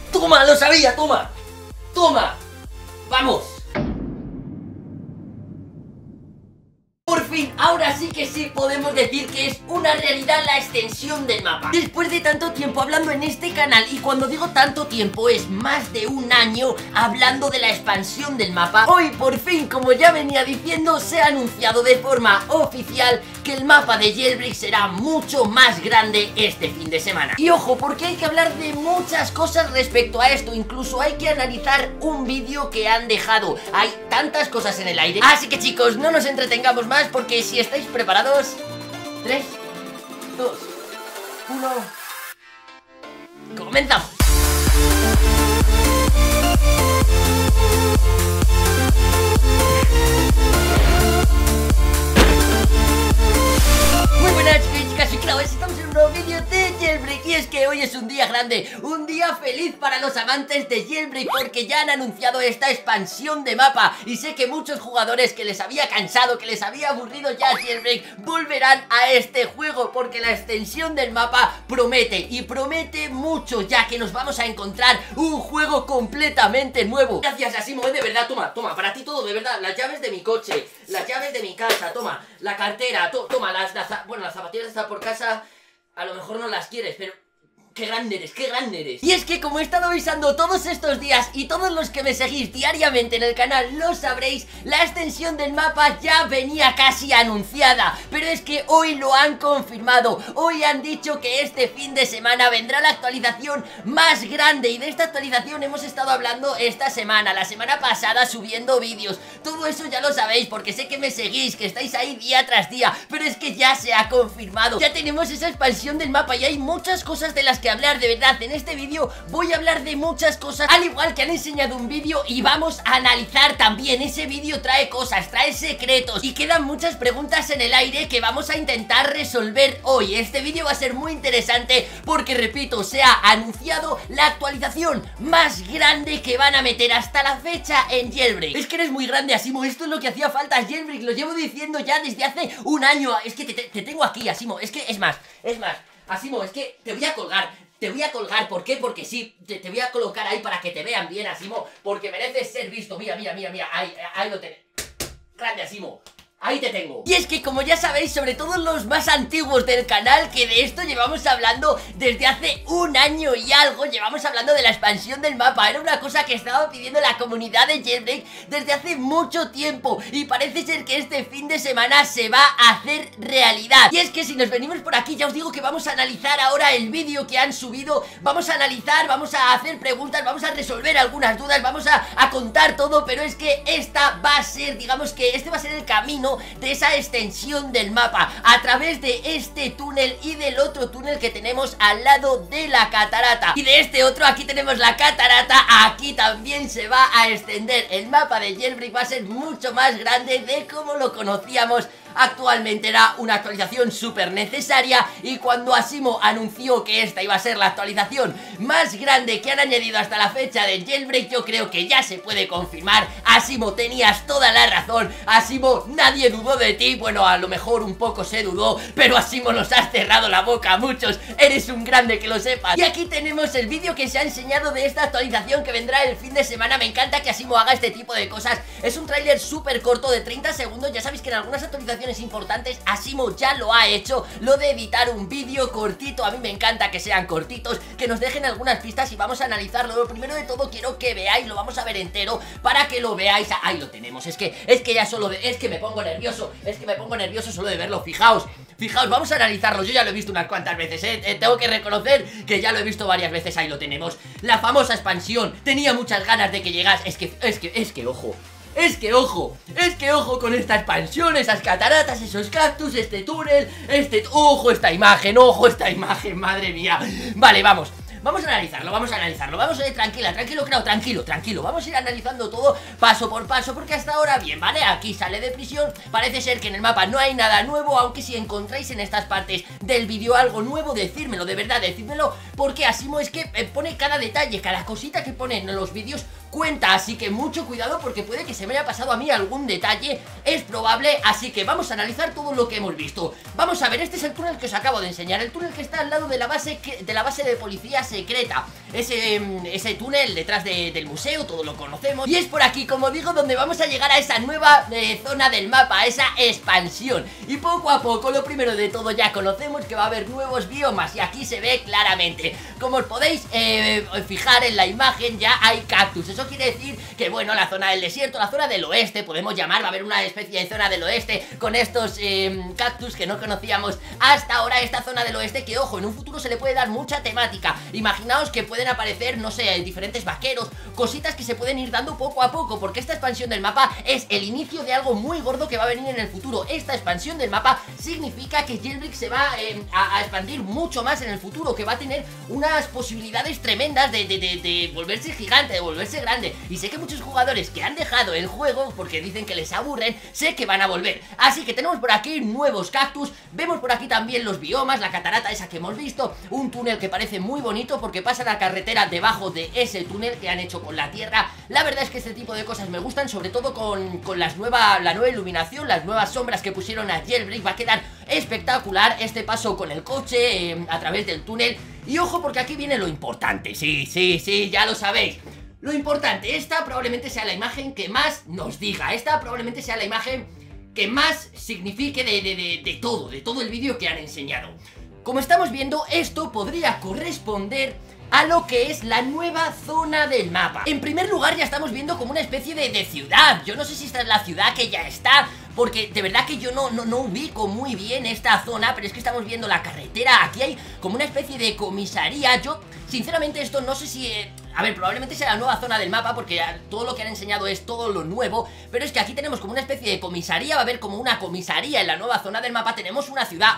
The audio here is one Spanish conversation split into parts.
¡Toma! ¡Lo sabía! ¡Toma! ¡Toma! ¡Vamos! Por fin, ahora sí que sí podemos decir que es una realidad la extensión del mapa. Después de tanto tiempo hablando en este canal, y cuando digo tanto tiempo es más de un año hablando de la expansión del mapa, hoy por fin, como ya venía diciendo, se ha anunciado de forma oficial que el mapa de Jailbreak será mucho más grande este fin de semana. Y ojo, porque hay que hablar de muchas cosas respecto a esto, incluso hay que analizar un vídeo que han dejado. Hay tantas cosas en el aire, así que chicos, no nos entretengamos más, porque si estáis preparados, 3, 2, 1, ¡comenzamos! Muy buenas chicas y chicos, estamos en un nuevo vídeo de Jailbreak. Y es que hoy es un día grande, un día feliz para los amantes de Jailbreak, porque ya han anunciado esta expansión de mapa. Y sé que muchos jugadores que les había cansado, que les había aburrido ya Jailbreak, volverán a este juego, porque la extensión del mapa promete, y promete mucho, ya que nos vamos a encontrar un juego completamente nuevo. Gracias Asimo, de verdad, toma, para ti todo, de verdad. Las llaves de mi coche, las llaves de mi casa, toma, la cartera, toma, las zapatillas están por casa. A lo mejor no las quieres, pero ¡qué grande eres, qué grande eres! Y es que como he estado avisando todos estos días, y todos los que me seguís diariamente en el canal lo sabréis, la extensión del mapa ya venía casi anunciada. Pero es que hoy lo han confirmado. Hoy han dicho que este fin de semana vendrá la actualización más grande. Y de esta actualización hemos estado hablando esta semana, la semana pasada, subiendo vídeos. Todo eso ya lo sabéis, porque sé que me seguís, que estáis ahí día tras día. Pero es que ya se ha confirmado. Ya tenemos esa expansión del mapa y hay muchas cosas de las que hablar, de verdad. En este vídeo voy a hablar de muchas cosas, al igual que han enseñado un vídeo y vamos a analizar también. Ese vídeo trae cosas, trae secretos y quedan muchas preguntas en el aire que vamos a intentar resolver hoy. Este vídeo va a ser muy interesante porque, repito, se ha anunciado la actualización más grande que van a meter hasta la fecha en Jailbreak. Es que eres muy grande, Asimo, esto es lo que hacía falta a Jailbreak, lo llevo diciendo ya desde hace un año. Es que te tengo aquí, Asimo, es que es más, Asimo, es que te voy a colgar, ¿por qué? Porque sí, te voy a colocar ahí para que te vean bien, Asimo, porque mereces ser visto. Mira, ahí lo tenés. Grande, Asimo. Ahí te tengo. Y es que, como ya sabéis, sobre todo los más antiguos del canal, que de esto llevamos hablando desde hace un año y algo, llevamos hablando de la expansión del mapa. Era una cosa que estaba pidiendo la comunidad de Jailbreak desde hace mucho tiempo, y parece ser que este fin de semana se va a hacer realidad. Y es que si nos venimos por aquí, ya os digo que vamos a analizar ahora el vídeo que han subido. Vamos a analizar, vamos a hacer preguntas, vamos a resolver algunas dudas, vamos a contar todo. Pero es que esta va a ser, digamos que este va a ser el camino de esa extensión del mapa, a través de este túnel y del otro túnel que tenemos al lado de la catarata. Y de este otro, aquí tenemos la catarata, aquí también se va a extender. El mapa de Jailbreak va a ser mucho más grande de como lo conocíamos actualmente. Era una actualización súper necesaria, y cuando Asimo anunció que esta iba a ser la actualización más grande que han añadido hasta la fecha de Jailbreak, yo creo que ya se puede confirmar. Asimo, tenías toda la razón. Asimo, nadie dudó de ti. Bueno, a lo mejor un poco se dudó, pero Asimo, nos has cerrado la boca a muchos. Eres un grande, que lo sepas. Y aquí tenemos el vídeo que se ha enseñado de esta actualización que vendrá el fin de semana. Me encanta que Asimo haga este tipo de cosas. Es un tráiler súper corto de 30 segundos. Ya sabéis que en algunas actualizaciones importantes Asimo ya lo ha hecho, lo de editar un vídeo cortito. A mí me encanta que sean cortitos, que nos dejen algunas pistas y vamos a analizarlo. Lo primero de todo quiero que veáis, lo vamos a ver entero para que lo veáis. Ahí lo tenemos. Es que ya solo es que me pongo nervioso solo de verlo. Fijaos, vamos a analizarlo. Yo ya lo he visto unas cuantas veces, tengo que reconocer que ya lo he visto varias veces. Ahí lo tenemos, la famosa expansión. Tenía muchas ganas de que llegase. Es que ojo con esta expansión, esas cataratas, esos cactus, este túnel, ojo esta imagen, madre mía. Vale, vamos a analizarlo, vamos a ir tranquilo, tranquilo. Vamos a ir analizando todo paso por paso, porque hasta ahora bien, ¿vale? Aquí sale de prisión, parece ser que en el mapa no hay nada nuevo, aunque si encontráis en estas partes del vídeo algo nuevo, decírmelo, de verdad, decídmelo, porque Asimo es que pone cada detalle, cada cosita que pone en los vídeos, cuenta, así que mucho cuidado porque puede que se me haya pasado a mí algún detalle, es probable, así que vamos a analizar todo lo que hemos visto. Vamos a ver, este es el túnel que os acabo de enseñar, el túnel que está al lado de la base de policía secreta, ese túnel detrás del museo, todo lo conocemos, y es por aquí, como digo, donde vamos a llegar a esa nueva zona del mapa, a esa expansión, y poco a poco, lo primero de todo, ya conocemos que va a haber nuevos biomas, y aquí se ve claramente, como os podéis fijar en la imagen, ya hay cactus. Eso quiere decir que, bueno, la zona del desierto, la zona del oeste, podemos llamar, va a haber una especie de zona del oeste con estos cactus que no conocíamos hasta ahora, esta zona del oeste que, ojo, en un futuro se le puede dar mucha temática. Imaginaos que pueden aparecer, no sé, diferentes vaqueros, cositas que se pueden ir dando poco a poco, porque esta expansión del mapa es el inicio de algo muy gordo que va a venir en el futuro. Esta expansión del mapa significa que Jailbreak se va a expandir mucho más en el futuro, que va a tener unas posibilidades tremendas de volverse gigante, de volverse grande. Y sé que muchos jugadores que han dejado el juego porque dicen que les aburren, sé que van a volver. Así que tenemos por aquí nuevos cactus, vemos por aquí también los biomas, la catarata esa que hemos visto, un túnel que parece muy bonito porque pasa la carretera debajo de ese túnel que han hecho con la tierra. La verdad es que este tipo de cosas me gustan, sobre todo con la nueva iluminación, las nuevas sombras que pusieron a Jailbreak. Va a quedar espectacular este paso con el coche a través del túnel. Y ojo porque aquí viene lo importante, sí, ya lo sabéis. Lo importante, esta probablemente sea la imagen que más nos diga, esta probablemente sea la imagen que más signifique de todo el vídeo que han enseñado. Como estamos viendo, esto podría corresponder a lo que es la nueva zona del mapa. En primer lugar, ya estamos viendo como una especie de ciudad. Yo no sé si esta es la ciudad que ya está, porque de verdad que yo no ubico muy bien esta zona, pero es que estamos viendo la carretera. Aquí hay como una especie de comisaría. Yo, sinceramente, esto no sé si... a ver, probablemente sea la nueva zona del mapa porque todo lo que han enseñado es todo lo nuevo, pero es que aquí tenemos como una especie de comisaría, va a haber como una comisaría en la nueva zona del mapa, tenemos una ciudad,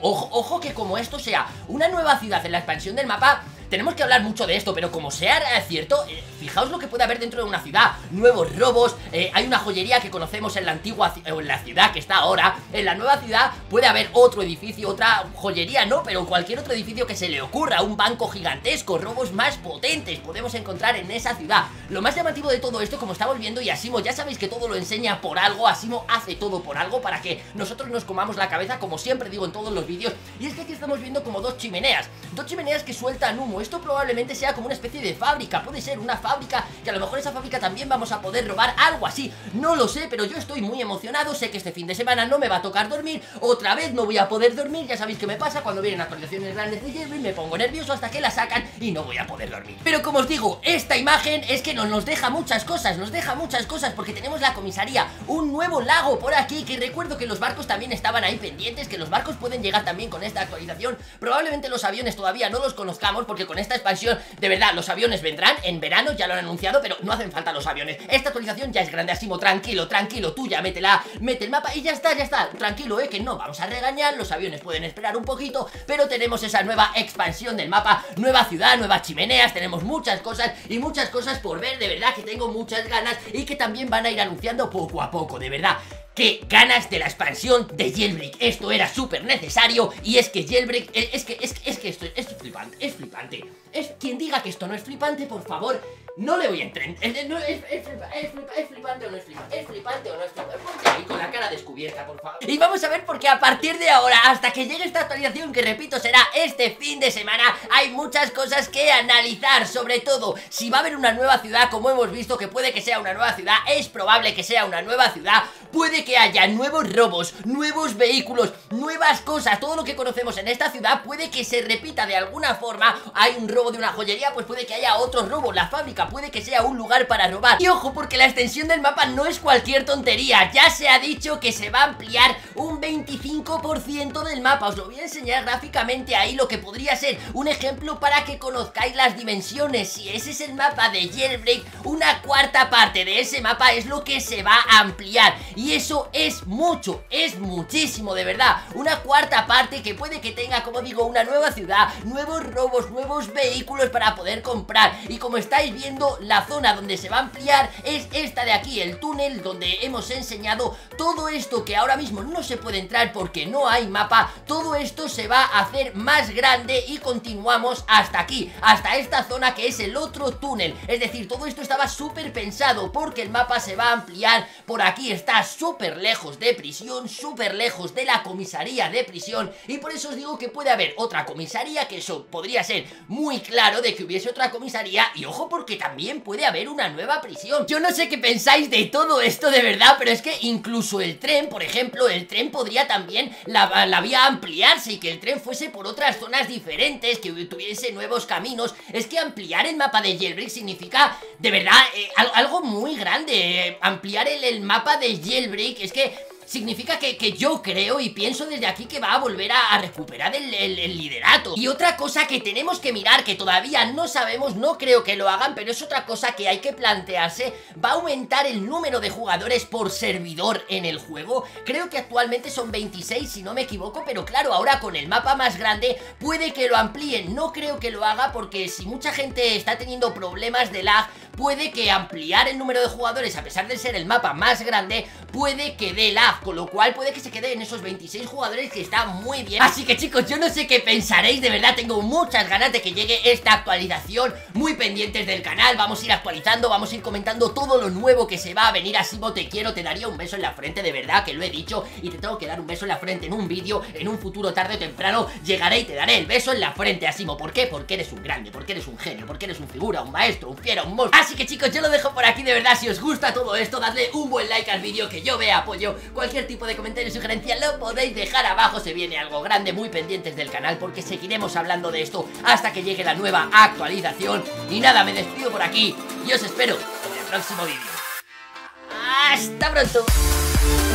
ojo que como esto sea una nueva ciudad en la expansión del mapa, tenemos que hablar mucho de esto, pero como sea cierto, fijaos lo que puede haber dentro de una ciudad, nuevos robos, hay una joyería que conocemos en la antigua, o en la ciudad que está ahora, en la nueva ciudad puede haber otro edificio, otra joyería, no, pero cualquier otro edificio que se le ocurra, un banco gigantesco, robos más potentes, podemos encontrar en esa ciudad. Lo más llamativo de todo esto, como estamos viendo, y Asimo, ya sabéis que todo lo enseña por algo, Asimo hace todo por algo para que nosotros nos comamos la cabeza, como siempre digo en todos los vídeos, y es que aquí estamos viendo como dos chimeneas que sueltan humo. Esto probablemente sea como una especie de fábrica, puede ser una fábrica, que a lo mejor esa fábrica también vamos a poder robar, algo así, no lo sé, pero yo estoy muy emocionado, sé que este fin de semana no me va a tocar dormir, otra vez no voy a poder dormir, ya sabéis que me pasa cuando vienen actualizaciones grandes de Jailbreak, me pongo nervioso hasta que la sacan y no voy a poder dormir. Pero como os digo, esta imagen es que nos deja muchas cosas, porque tenemos la comisaría, un nuevo lago por aquí, que recuerdo que los barcos también estaban ahí pendientes, que los barcos pueden llegar también con esta actualización, probablemente los aviones todavía no los conozcamos, porque con esta expansión, de verdad, los aviones vendrán en verano, ya lo han anunciado, pero no hacen falta los aviones, esta actualización ya es grande. Asimo, tranquilo, tú ya mete el mapa y ya está, tranquilo, que no vamos a regañar, los aviones pueden esperar un poquito, pero tenemos esa nueva expansión del mapa, nueva ciudad, nuevas chimeneas, tenemos muchas cosas por ver, de verdad que tengo muchas ganas y que también van a ir anunciando poco a poco, de verdad. ¡Qué ganas de la expansión de Jailbreak! Esto era súper necesario y es que Jailbreak... Es que esto es flipante. Quien diga que esto no es flipante, por favor, no le voy a entrar. ¿Es flipante o no es flipante? ¿Es flipante o no es flipante? Ponte ahí con la cara descubierta, por favor. Y vamos a ver porque a partir de ahora, hasta que llegue esta actualización, que repito, será este fin de semana, hay muchas cosas que analizar. Sobre todo, si va a haber una nueva ciudad, como hemos visto que puede que sea una nueva ciudad, es probable que sea una nueva ciudad, puede que haya nuevos robos, nuevos vehículos, nuevas cosas, todo lo que conocemos en esta ciudad puede que se repita de alguna forma. Hay un robo de una joyería, pues puede que haya otro robo, la fábrica puede que sea un lugar para robar. Y ojo, porque la extensión del mapa no es cualquier tontería, ya se ha dicho que se va a ampliar un 25% del mapa. Os lo voy a enseñar gráficamente ahí, lo que podría ser un ejemplo para que conozcáis las dimensiones. Si ese es el mapa de Jailbreak, una cuarta parte de ese mapa es lo que se va a ampliar. y eso es mucho, es muchísimo, de verdad. Una cuarta parte que puede que tenga, como digo, una nueva ciudad, nuevos robos, nuevos vehículos para poder comprar. Y como estáis viendo, la zona donde se va a ampliar es esta de aquí, el túnel donde hemos enseñado todo esto que ahora mismo no se puede entrar porque no hay mapa. Todo esto se va a hacer más grande y continuamos hasta aquí, hasta esta zona que es el otro túnel. Es decir, todo esto estaba súper pensado porque el mapa se va a ampliar. Por aquí está súper lejos de prisión, súper lejos de la comisaría de prisión, y por eso os digo que puede haber otra comisaría, que eso podría ser muy claro de que hubiese otra comisaría. Y ojo, porque también puede haber una nueva prisión. Yo no sé qué pensáis de todo esto de verdad, pero es que incluso el tren, por ejemplo, el tren podría también la vía ampliarse y que el tren fuese por otras zonas diferentes, que tuviese nuevos caminos. Es que ampliar el mapa de Jailbreak significa, de verdad, algo muy grande. Ampliar el mapa de Jailbreak es que significa que yo creo y pienso desde aquí que va a volver a recuperar el liderato. Y otra cosa que tenemos que mirar, que todavía no sabemos, no creo que lo hagan, pero es otra cosa que hay que plantearse: ¿va a aumentar el número de jugadores por servidor en el juego? Creo que actualmente son 26 si no me equivoco, pero claro, ahora con el mapa más grande puede que lo amplíen. No creo que lo haga porque si mucha gente está teniendo problemas de lag, puede que ampliar el número de jugadores, a pesar de ser el mapa más grande, puede que dé lag, con lo cual puede que se quede en esos 26 jugadores, que está muy bien. Así que chicos, yo no sé qué pensaréis, de verdad tengo muchas ganas de que llegue esta actualización. Muy pendientes del canal, vamos a ir actualizando, vamos a ir comentando todo lo nuevo que se va a venir. Asimo, te quiero, te daría un beso en la frente, de verdad que lo he dicho, y te tengo que dar un beso en la frente en un vídeo. En un futuro, tarde o temprano, llegaré y te daré el beso en la frente, Asimo. ¿Por qué? Porque eres un grande, porque eres un genio, porque eres un figura, un maestro, un fiera, un monstruo. Así que chicos, yo lo dejo por aquí, de verdad. Si os gusta todo esto, dadle un buen like al vídeo, que yo vea apoyo. Cualquier tipo de comentario o sugerencia lo podéis dejar abajo. Se viene algo grande, muy pendientes del canal, porque seguiremos hablando de esto hasta que llegue la nueva actualización. Y nada, me despido por aquí y os espero en el próximo vídeo. ¡Hasta pronto!